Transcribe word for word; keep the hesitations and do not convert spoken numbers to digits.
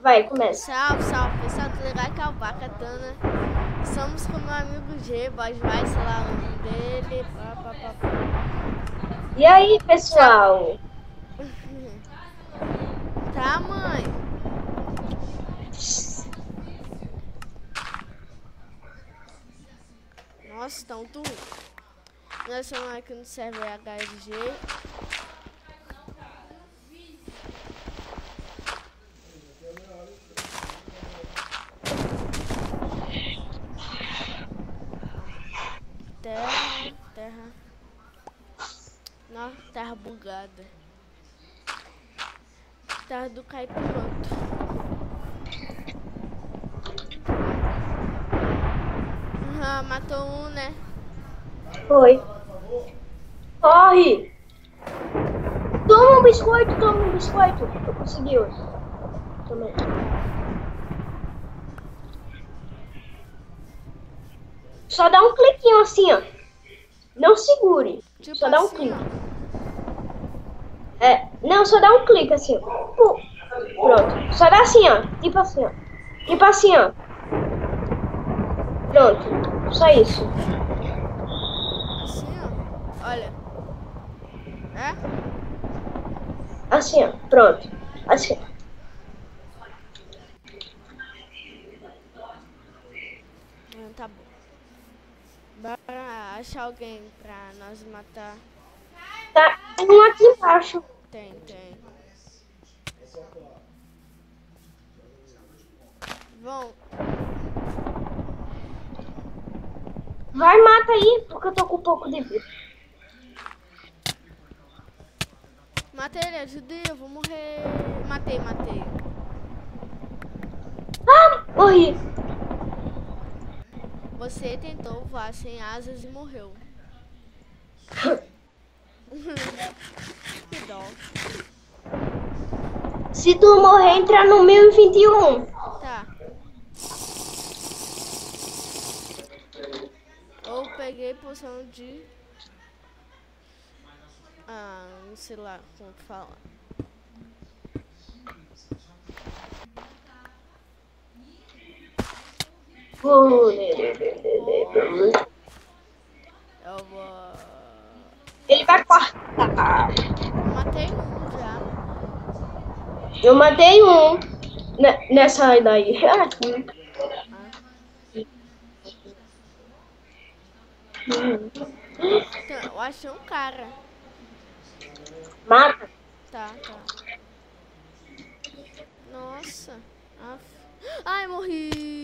Vai, começa. Salve, salve, pessoal, tudo legal? Aqui é o Bacatana. Estamos com meu amigo G, vai, vai, sei lá, o nome dele. Pá, pá, pá, pá. E aí, pessoal? Tá, mãe? Nossa, tão tudo. Nós estamos aqui no server H L G. Terra, terra. Não, terra bugada. Terra do caipiroto. Ah, matou um, né? Foi. Corre! Toma um biscoito, toma um biscoito. Eu consegui hoje. Tomei. Só dá um cliquinho assim, ó. Não segure. Tipo só dá um assim, clique. ó. É, não, só dá um clique assim, ó. Pum. Pronto. Só dá assim, ó. Tipo assim, ó. Tipo assim, ó. Pronto. Só isso. Assim, ó. Olha. É? Assim, ó. Pronto. Assim. Hum, tá bom. Bora achar alguém pra nós matar. Tá. Tem um aqui embaixo. Tem, tem. Vão. Vai, mata aí, porque eu tô com um pouco de vida. Matei ele, ajudei, eu vou morrer. Matei, matei. Ah, morri. Você tentou voar sem asas e morreu. Que dó. Se tu morrer, entra no mil e vinte e um. Tá. Eu peguei poção de... Ah, não sei lá como fala. Eu vou... Ele vai cortar. Matei um já. Eu matei um ne- nessa daí. Ah. Então, eu achei um cara. Mata. Tá, tá. Nossa. Af. Ai, morri.